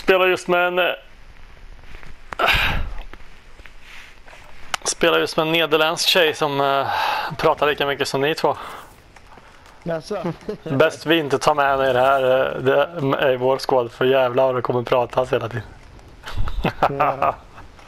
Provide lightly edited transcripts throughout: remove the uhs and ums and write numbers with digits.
Spelar just med en nederländsk tjej som pratar lika mycket som ni två. Jaså? Bäst vi inte tar med er här. Det är vår skåd, för jävlar vad det kommer pratas hela tiden. Ja.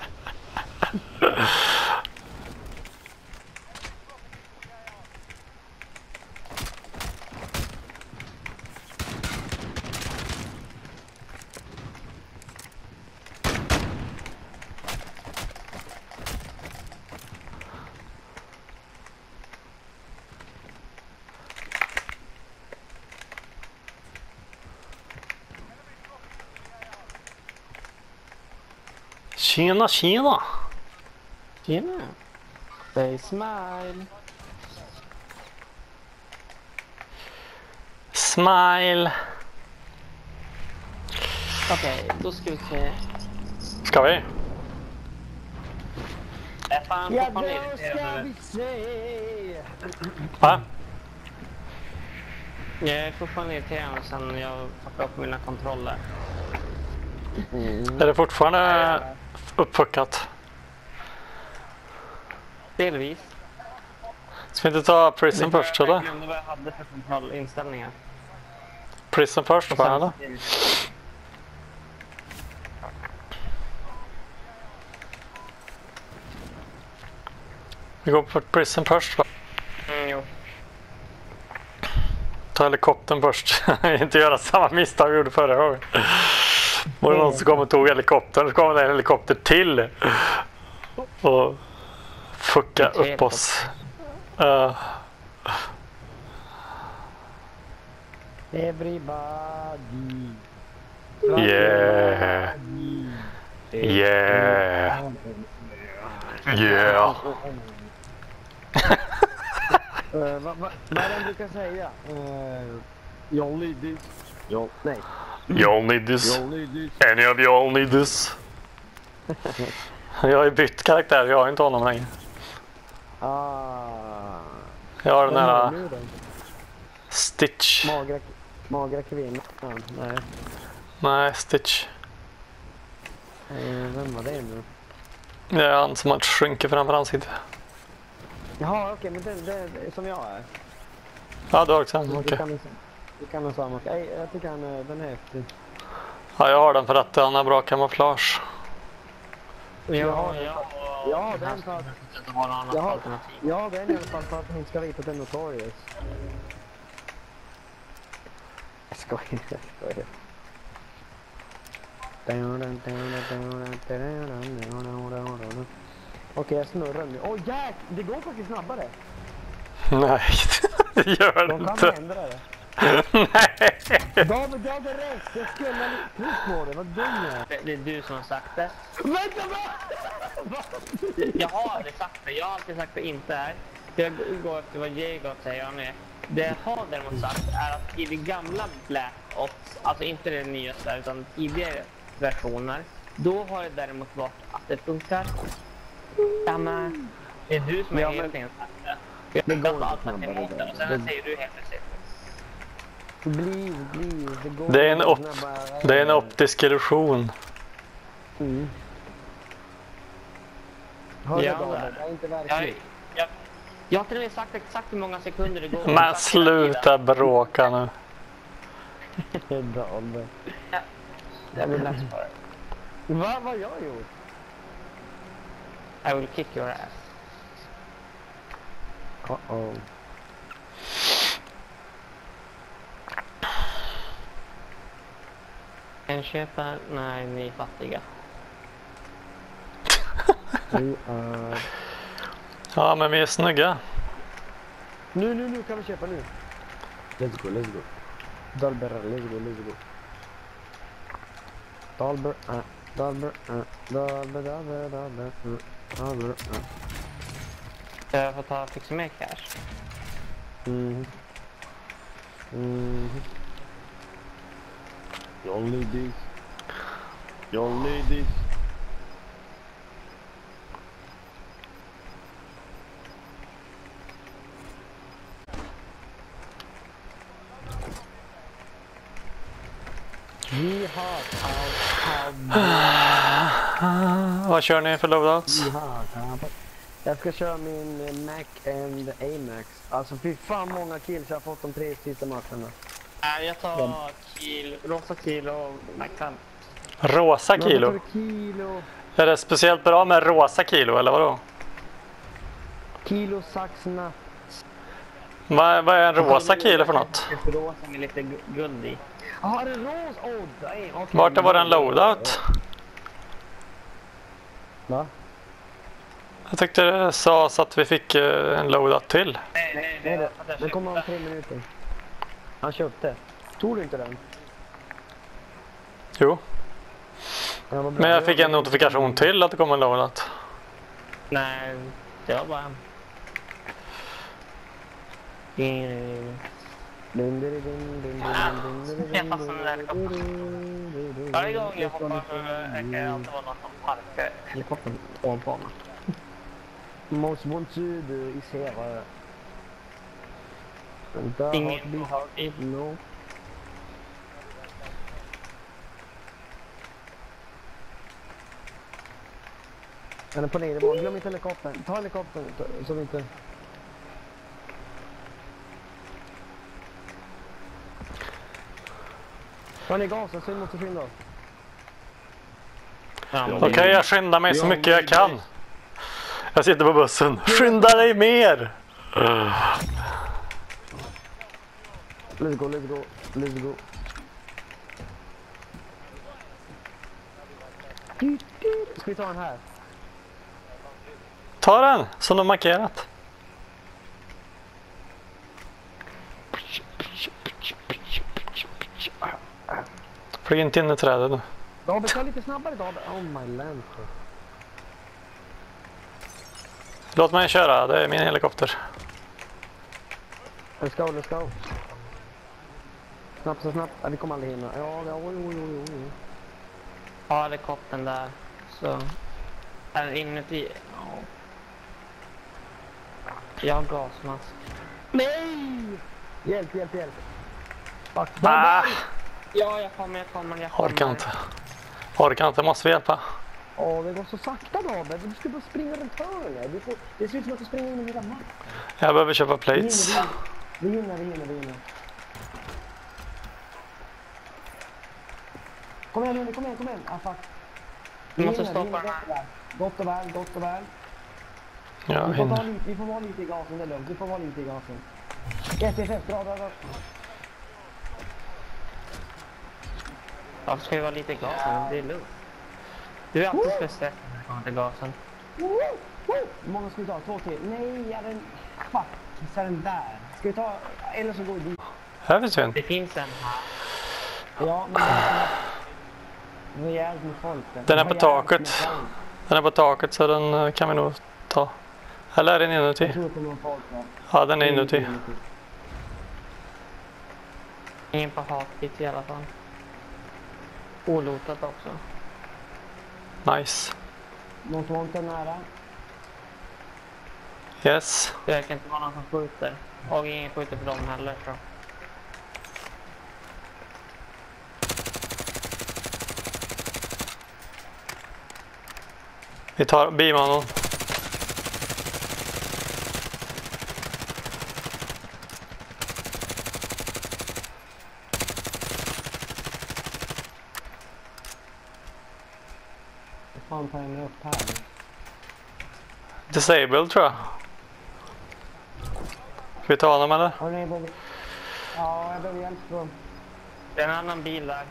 Tjena, tjena. Tjena. Say smile. Smile. Okej, då ska vi se. Ska vi? Ja, då ska vi se. Va? Jag är fortfarande irriterad sen jag fuckade upp mina kontroller. Är det fortfarande uppfuckat? Delvis. Ska vi inte ta Prison först, eller? Jag glömde vad jag hade för kontrollinställningar. Prison först, va, eller? Vi går på Prison först, va? Jo. Ta helikoptern först. Inte göra samma misstag vi gjorde förra gången. Var det någon som kom och tog helikoptern, så kom det en helikopter till och fucka upp oss. Everybody. Yeah. Yeah. Yeah. Vad är det brukar säga? Y'all need this. Nej. Y'all need this. Any of y'all need this. Jag har ju bytt karaktär, jag har inte honom längre. Jag har den här Stitch. Magra kvinnan. Nej, Stitch. Vem var det nu? Det är han som har ett skynke framför ansiktet. Jaha, okej, men det är som jag är. Ja, du har också en, okej. Vi kan ha samma. Jag tycker den är häftig. Ja, jag har den för att han har bra kamouflage. Ja, den för att... Ja, den i alla fall för att hon ska veta att det är Notorious. Jag skojar. Okej, jag snurrar nu. Åh, jäk! Det går faktiskt snabbare. Nej, det gör det De kan inte. ändra det. Nej. David, du hade rätt. Jag skulle tro på det. Vad dum jag är. Det är du som har sagt det. Vänta, va? Jag har aldrig sagt det. Jag har alltid sagt det inte är. Jag går efter vad Jacob säger nu. Det jag har däremot sagt är att i det gamla Black Ops, alltså inte det nyaste utan tidigare versioner, då har det däremot varit att det funkar. Samma. Det är du som har egentligen sagt det. Det går allt inte snabbare. och sen säger du helt precis. Det är en optisk illusion. Hör jag det är inte verkligt. Jag har till och med sagt exakt hur många sekunder det går. Men sluta bråka nu. Jag vill läsa för det. Vad har jag gjort? I will kick your ass. Uh-oh. En köpa när ni är fattiga. Ja, men vi är snygga. Nu kan vi köpa nu. Let's go. Dalber, let's go. Dalber. Jag får fixa mer cash. Y'all need this. Vi har allt. Vad kör ni för loadouts? Jag ska köra min Mac and Amax. Alltså fy fan många kills jag har fått de 3 sista matcherna. Jag tar rosa kilo och Macan. Rosa kilo? Kilo. Är det speciellt bra med rosa kilo eller vadå? Kilo saxna. Vad är en rosa kilo för något? Rosa med lite guld i. Ja, det är ros. Okay. Vart var en loadout? Va? Jag tyckte det sa så att vi fick en loadout till. Nej, det kommer om 3 minuter. Han köpte. Tog du inte den? Jo. Men jag fick en notifikation till att det kommer en loadout. Nej, det var bara jag fastnade där. Varje gång jag hoppar så kan jag alltid vara någon som parkar helikoptern ovanpå mig. Most wanted is here. Ingen har no. Den är på nedervån. Glöm inte helikoptern. Ta helikoptern så vi inte... Ta ner gasen så vi måste skynda oss. Okej, jag skyndar mig så mycket jag kan. Jag sitter på bussen. Skynda dig mer! Let's go, let's go, let's go. Ska vi ta den här? Ta den, som de markerat. Flyg inte in i trädet nu. David, ta lite snabbare David. Oh my land. Låt mig köra, det är min helikopter. Let's go, let's go. Snabbt, så snabbt. Ja, vi kommer aldrig hinna. Ja, oj. Ha helikoptern där. Så. Är inuti. Ja. Jag har gasmask. Nej! Hjälp. Fuck. Ah, Ja, jag kommer. orkar inte, måste vi hjälpa. Det går så sakta David. Du ska bara springa runt hörnet. Det ser ut som att du springer in i hela matchen. Jag behöver köpa plates. Vi hinner. Kom igen. Ah, fuck. Du måste stoppa den här. Gott och väl. Ja, Vi får vara lite i gasen, det är lugnt. Vi får vara lite i gasen. Yes, bra. Varför ska vi vara lite i gasen? Det är lugnt. Du är alltid för stressad när det kommer till gasen. Hur många ska vi ta? 2 till? Nej, jag den... Fuck, kissar den där. Ska vi ta... Eller så går vi dit. här finns en. Det finns en här. Ja, men... Det är jävligt med folk. Den är på taket. Den är på taket så den kan vi nog ta. Eller är den inuti? Jag tror det kommer folk, va? Ja, den är inuti. Ingen på hatkit i alla fall. Olotat också. Nice. Någon som var inte nära. Yes. Det verkar inte vara någon som skjuter. Och ingen skjuter för dem heller, tror jag. Vi tar bimanon. Fan tar jag mig upp här. Disabled tror jag. Ska vi ta honom eller? Ja, jag behöver hjälp från. Det är en annan bil där.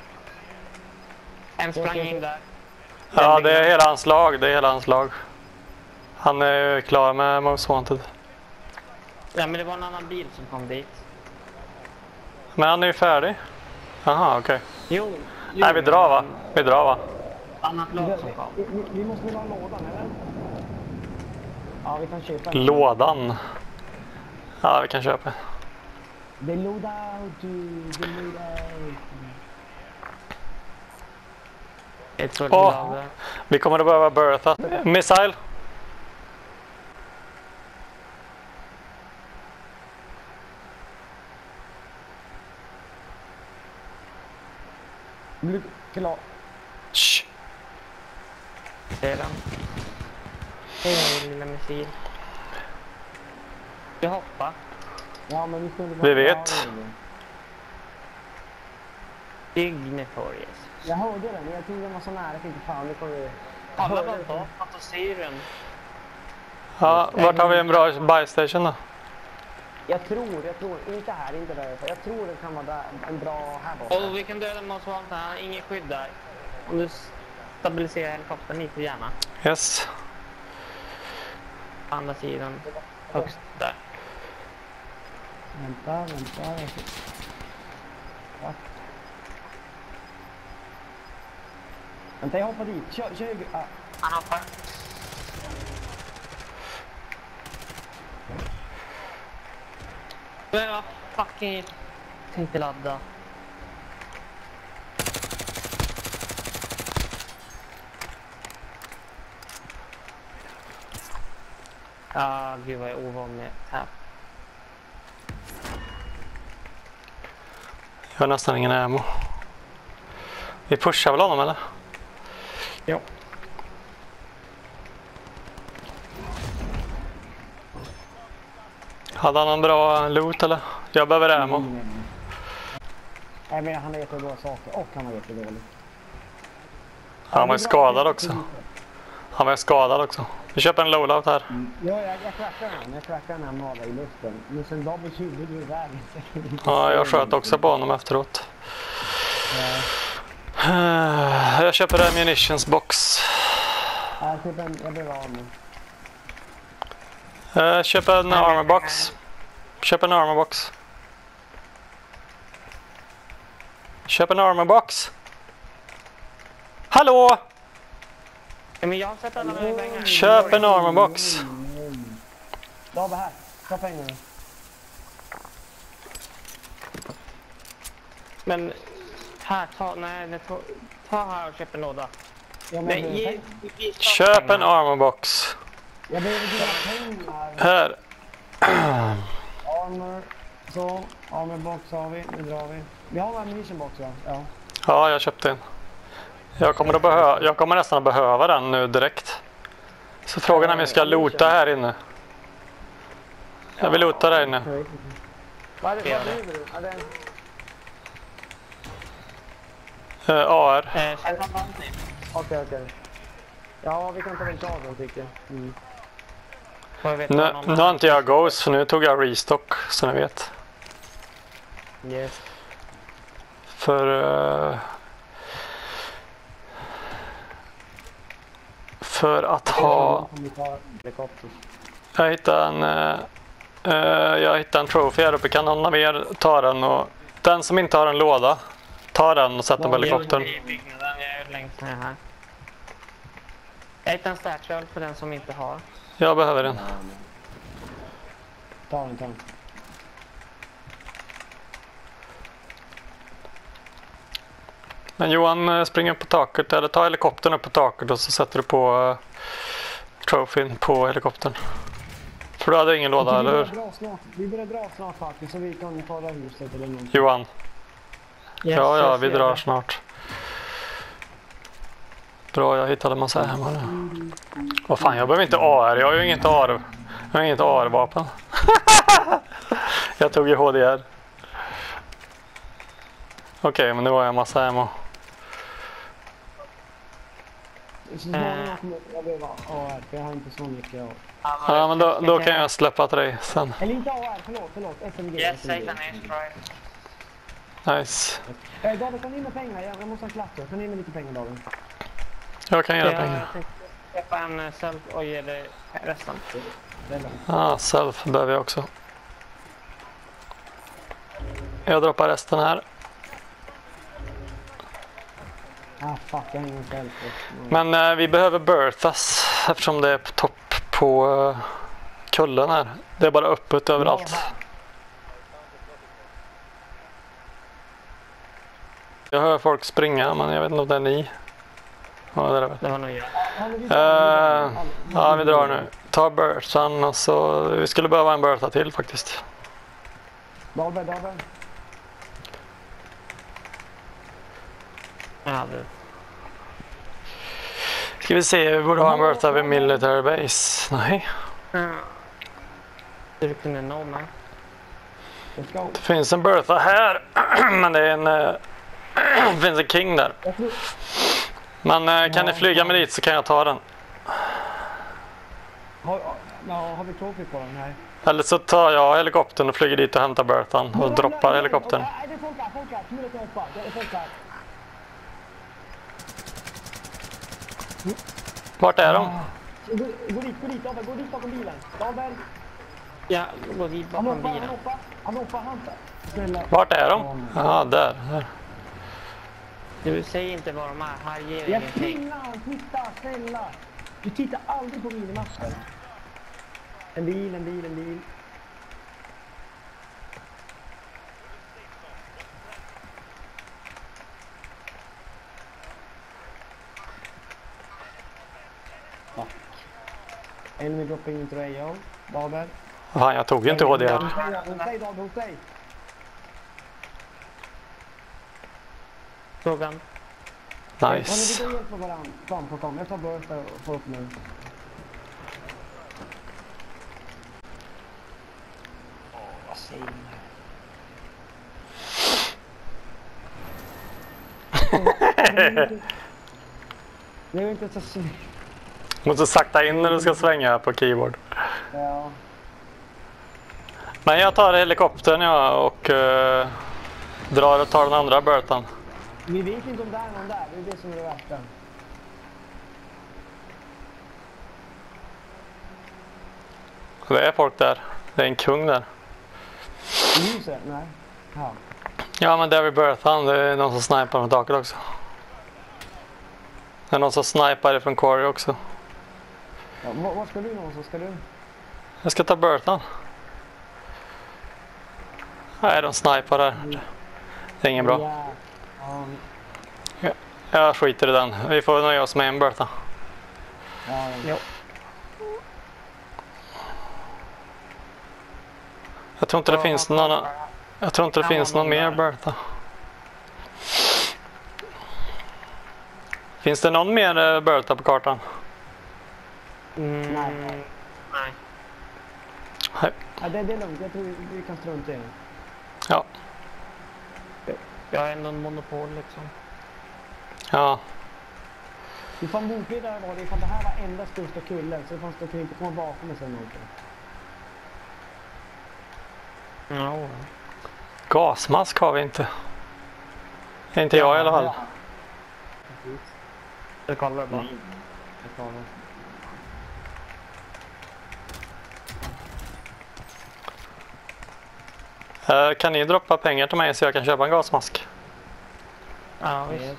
En sprang in där. Ja, det är hela hans lag. Han är klar med Most Wanted. Ja, men det var en annan bil som kom dit. Men han är ju färdig. Aha, okej. Jo. Nej, vi drar va? Annat lag som kom. Vi måste väl ha lådan, eller? Ja, vi kan köpa en. Lådan. Ja, vi kan köpa. Det är loadout. Ett sorts lag där. Vi kommer att behöva bertha. Missile. Klar. Shh. Ser den. Hej lilla missil. Vi hoppar. Ja, men vi skulle... Vi vet. Notorious. Jag hörde den, jag trodde den var så nära. Jag tänkte fan, det kommer... Alla var på fantasiren. Ja, vart har vi en bra buy station då? Jag tror, inte här, inte där. Jag tror det kan vara där, en bra här borta. Och vi kan döda Most Wanted, han har ingen skydd där. Om du stabiliserar helikoptern lite gärna. Yes. På andra sidan, högst där. Vänta. Vänta, jag hoppar dit. Kör. Han hoppar. Jag fucking tänkte ladda. Ja, gud vad jag är ovan med här. Jag har nästan ingen ammo. Vi pushar väl honom eller? Ja. Hade han en bra loot eller? Jag behöver ammo. Nej, men han har jättebra saker och han har jättedåligt. Han var skadad också. Vi köper en loadout här. Ja, jag crackar den här mala i luften. Men sen double 20 du är värd. Ja, jag sköt också på honom efteråt. Jag köper en munitions box. Ja, jag behöver av mig. Köp en armor box. Köp en armor box. Hallå! Ja, men jag har sett alla mina pengar. Köp en armor box. David här, ta pengarna. Men här, ta här och köp en låda. Nej, Köp en armor box. Jag behöver dina pengar. Här. Armor box har vi, nu drar vi. Vi har en ammunition box, ja. Ja, jag köpte en. Jag kommer nästan att behöva den nu direkt. Så frågan är om vi ska loota här inne. Jag vill loota där inne. Vad driver du? AR. Okej. Ja, vi kan ta den av den tycker jag. Nu har inte jag Ghost, för nu tog jag restock, så ni vet. Yes. För att ha... Jag hittade en trophy här uppe. Kan någon mer ta den? Och den som inte har en låda, ta den och sätt den på helikoptern. Jag är längst ner här. Jag hittar en statue för den som inte har. Jag behöver den. Ta den. Men Johan, spring upp på taket, eller ta helikoptern upp på taket och så sätter du på trofén på helikoptern. För du hade ingen låda, eller hur? Vi börjar dra snart faktiskt, så vi kan ta det huset eller något. Johan. Yes, Ja, vi drar snart. Bra, jag hittade en massa hemma nu. Vad fan, jag behöver inte AR. Jag har ju inget AR. Jag har inget AR-vapen. Jag tog ju HDR. Okej, men nu har jag en massa ammo. Så småningom kommer jag behöva AR, för jag har inte så mycket AR. Ja, men då kan jag släppa till dig sen. Eller inte AR, förlåt. SMG. Yes, Satan is right. Nice. David, kom in med pengar. Jag måste ha en klapp. Kom in med lite pengar, David. Jag kan ge dig pengar. Jag tänkte köpa en self och ge dig resten. Self behöver jag också. Jag droppar resten här. Fuck, jag har ingen self. Men vi behöver birthas eftersom det är på topp på kullen här. Det är bara öppet överallt. Jag hör folk springa, men jag vet inte om det är ni. Ja, det är det. Det var nog jag. Ja, vi drar nu. Ta birthan och så... Vi skulle behöva en birtha till faktiskt. David. Ja, du. Ska vi se, vi borde ha en Bertha vid military base. Nej. Du kunde nå mig. Det finns en Bertha här. Men det är en... det finns en King där. Men kan ni flyga med dit så kan jag ta den. Har vi trophy på den här? Eller så tar jag helikoptern och flyger dit och hämtar Berthan och droppar helikoptern. Nej, det är folk här. Det är folk här. Vart är de? Gå dit, Abel. Gå dit bakom bilen. Abel. Ja, gå dit bakom bilen. Han hoppar. Snälla. Vart är de? Ja, där. Du säger inte var de är. Här ger jag ingenting. Titta, snälla. Du tittar aldrig på minimappen. En bil. Fuck. Enemy dropping into AO. Babel. Fan, jag tog ju inte HDR. Hos dig. Frågan. Nice. Kan ni hjälpa varandra? Kom. Jag tar Bertha och får upp nu. Vad säger ni? Det är inte så snyggt. Måste sakta in när du ska svänga på keyboard. Ja. Men jag tar helikoptern och drar och tar den andra Berthan. Vi vet inte om det är någon där. Det är det som är det värsta. Det är folk där. Det är en kung där. I huset? Nej. Ja. Ja, men där vid Berthan. Det är någon som snipar från taket också. Det är någon som snipar från quarry också. Ja, var ska du någonstans? Ska du? Jag ska ta Berthan. Nej, de snipar där. Det är ingen bra. Ja. Jag skiter i den. Vi får nöja oss med en Bertha. Ja. Jag tror inte det finns någon. Jag tror inte det finns någon mer Bertha. Finns det någon mer Bertha på kartan? Nej. Nej. Nej. Ja, det är lugnt. Jag tror vi kan strunta i det. Ja. Jag har ändå en monopol liksom. Ja. Hur fan motbildare var det ifall det här var enda största kullen så fanns det kan inte komma bakom och säga någonting. Ja. Gasmask har vi inte. Inte jag i alla fall. Jag kollar bara. Kan ni droppa pengar till mig så jag kan köpa en gasmask? Ja, visst.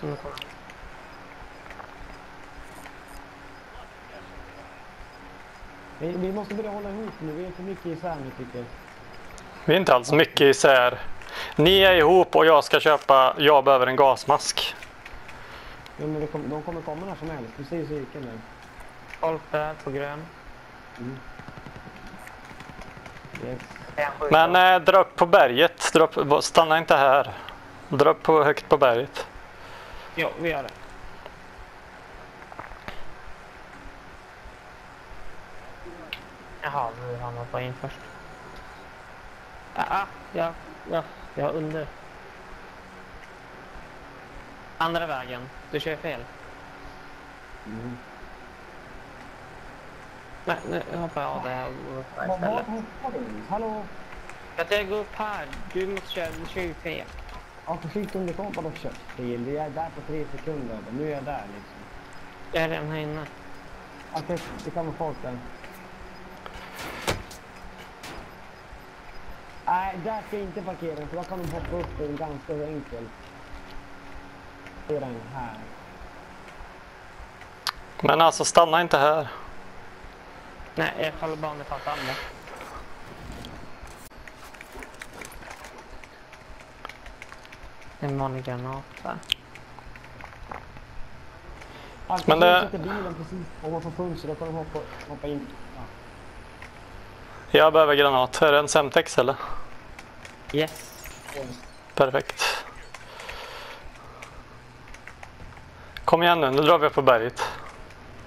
Vi måste börja hålla ihop nu. Vi är för mycket isär nu tycker jag. Vi är inte alls mycket isär. Ni är ihop och jag ska köpa. Jag behöver en gasmask. Ja, men de kommer komma när som helst. Du ser ju cirkeln nu. Folk där på grön. Yes. Men dra upp på berget. Stanna inte här. Dra upp på högt på berget. Jo, vi gör det. Jaha, nu har man på in först. Ja, jag under. Andra vägen. Du kör fel. Nej, nu hoppar jag av det här och upp här istället. Hallå? Jag tänkte gå upp här. Du kör ju fel. Ja, precis om det kommer på kört fel. Vi är där på 3 sekunder. Nu är jag där liksom. Jag är redan här inne. Okej, det kommer folk där. Nej, där ska jag inte parkera för då kan de hoppa upp den ganska enkelt. Det är den här. Men alltså stanna inte här. Nej, jag faller bara med fast andra. En vanlig granat där. Alltså, men det sätter bilen precis om man får fönster då kan de hoppa in. Ja. Jag behöver granat. Är det en Semtex eller? Yes. Perfekt. Kom igen nu drar vi upp på berget.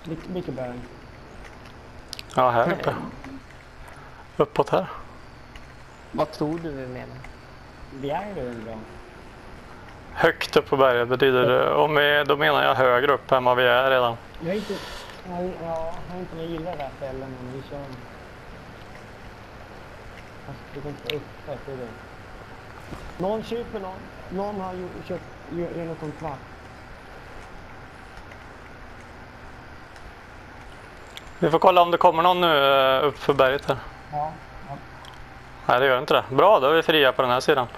Vilket berg? Ja, här uppe. Uppåt här. Vad tror du vi menar? Vi är ju bra. Högt upp på berget betyder det, då menar jag högre upp än vad vi är redan. Jag har inte någon gillar det här stället, men vi kör. Fast det går inte upp efter det. Någon köper någon. Någon har köpt något kontrakt. Vi får kolla om det kommer någon nu upp för berget här. Ja. Nej, det gör inte det. Bra, då är vi fria på den här sidan.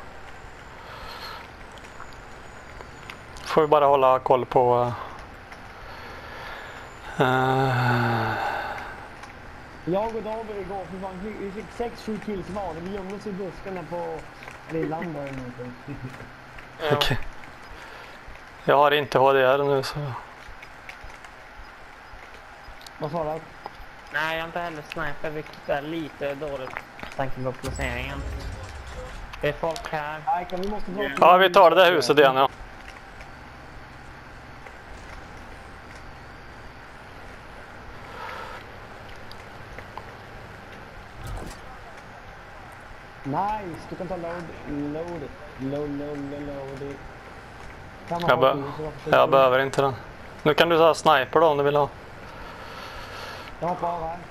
Får vi bara hålla koll på... Jag och David igår, vi fick 6-7 kills var. Vi gömde oss i buskarna på Lillanda eller någonting. Okej. Jag har inte HDR nu så... Vad sa du? Nej, jag har inte heller sniper, vilket är lite dåligt tanke på placeringen. Det är folk här. Vi måste Ja, vi tar det där huset igen, ja. Nice, du kan ta load it. Jag behöver inte den. Nu kan du ta sniper då om du vill ha. Jag hoppar av här.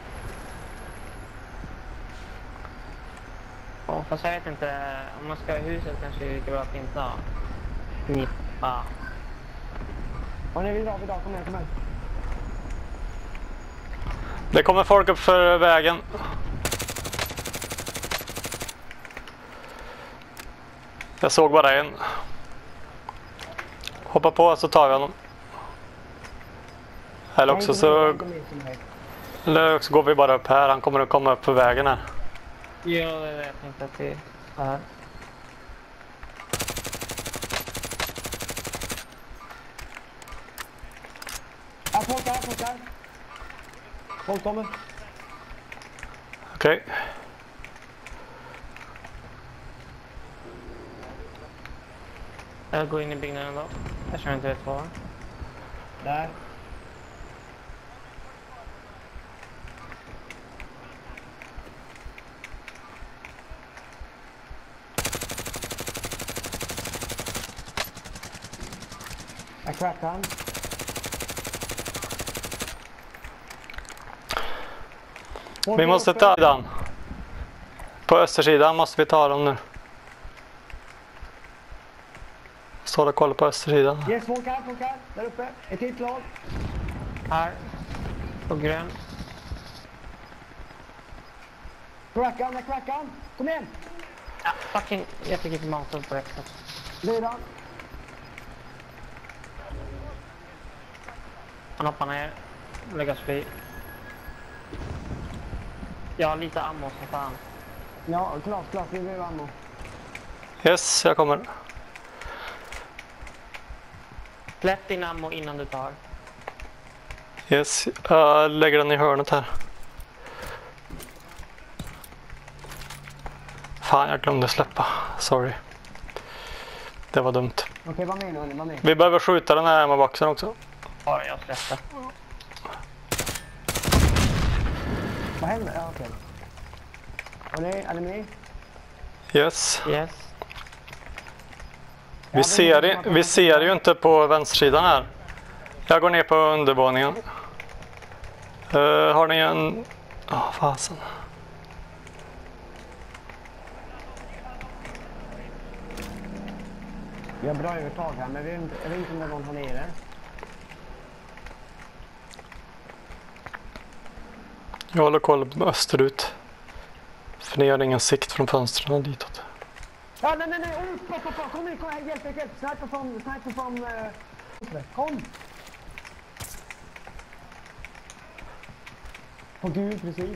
Ja, fast jag vet inte, om man ska i huset kanske det är lika bra att inte ha knippa. Ja, nej, vi drar, kom igen. Det kommer folk upp för vägen. Jag såg bara en. Hoppa på så tar vi honom. Eller också går vi bara upp här. Han kommer att komma upp för vägen här. Ja, det är det jag tänkte att det är här. Folk här. Folk kommer. Okej. Jag går in i byggnaden då. Jag känner inte vet vad. Där. Jag crackar han. Vi måste ta den. På östersidan måste vi ta dem nu. Står och kollar på östersidan. Yes, folk här. Där uppe. Ett till lag. Här. På grön. Crackan. Kom igen. Ja, fucking. Jag fick inte mountain på rätt sätt. Redan. Han hoppar ner. Läggas fri. Jag har lite ammo som fan. Ja, klart. Vi behöver ammo. Yes, jag kommer. Släpp din ammo innan du tar. Yes, jag lägger den i hörnet här. Fan, jag glömde släppa. Sorry. Det var dumt. Okej, vad menar ni? Vi behöver skjuta den här ammo-boxen också. Ja, jag släppte. Vad händer? Ja, okej. Är ni med? Yes. Yes. Vi ser ju inte på vänstersidan här. Jag går ner på undervåningen. Har ni en... fasen. Vi har bra övertag här, men jag vet inte om det är någon här nere. Jag håller koll på österut. För ni har ingen sikt från fönstren ditåt. Ja, nej. Kom här, hjälp. Sniper från... Kom! På Gud, precis.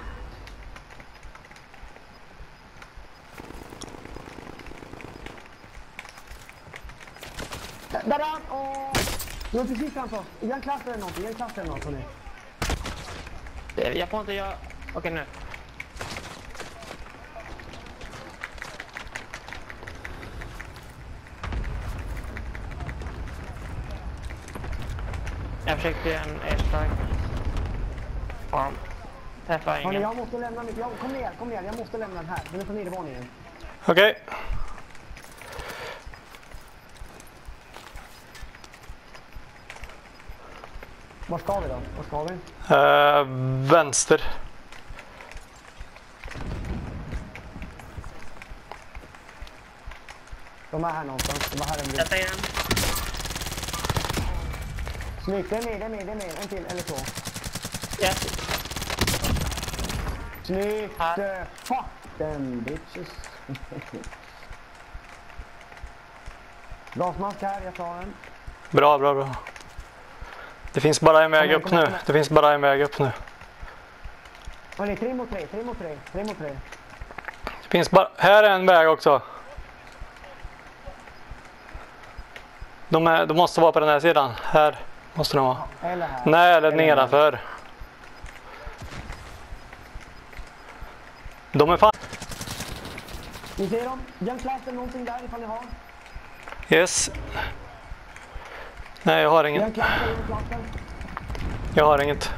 Där är han! Du har precis framför oss. I en klass eller något, hörni. Jag får inte göra... Okej, nu. Jag försökte göra en airstrike. Fan. Träffar Hörni, ingen. jag måste lämna mitt... Kom ner, jag måste lämna den här. Den är på nedervåningen. Okej. Var ska vi då? Var ska vi? Vänster. De är här någonstans. De är här en bit. Sätta in den. Snyggt, det är med. En till, eller två. Yes. Snyggt! Här. Fuck them bitches. Gasmask här, jag tar den. Bra. Det finns bara en väg upp nu. Hörni, 3 mot 3. Det finns bara... Här är en väg också. De måste vara på den här sidan. Här måste de vara. Eller här. Nej, eller nedanför. De är fan... Ni ser dem? Hjälpklassen, någonting där ifall ni har. Yes. Nej, jag har ingen. Hjälpklassen. Jag har inget.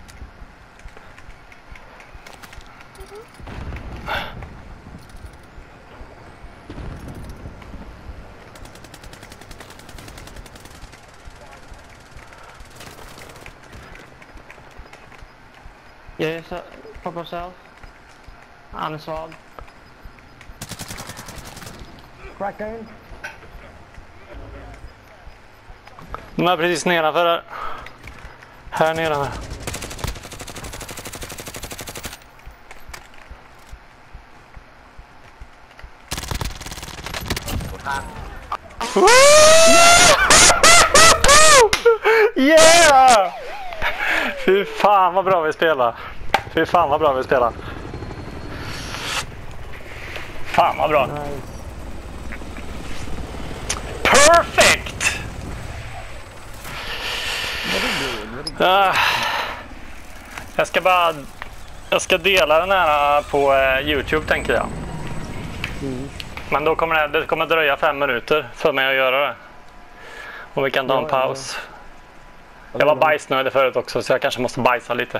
Jag är så... Pop yourself. Han är svag. Cracka in. De är precis nedanför här. Här nedanför. Yeah! Fy fan vad bra vi spelar. Fan vad bra. Perfect! Jag ska dela den här på YouTube tänker jag. Men då kommer det kommer dröja 5 minuter för mig att göra det. Och vi kan ta en paus. Jag var bajsnödig förut också så jag kanske måste bajsa lite.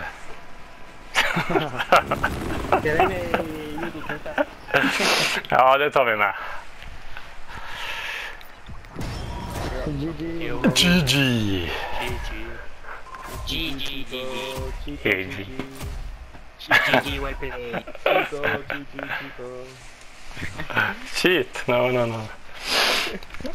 Ja, det tar vi med. GG. Shit, no.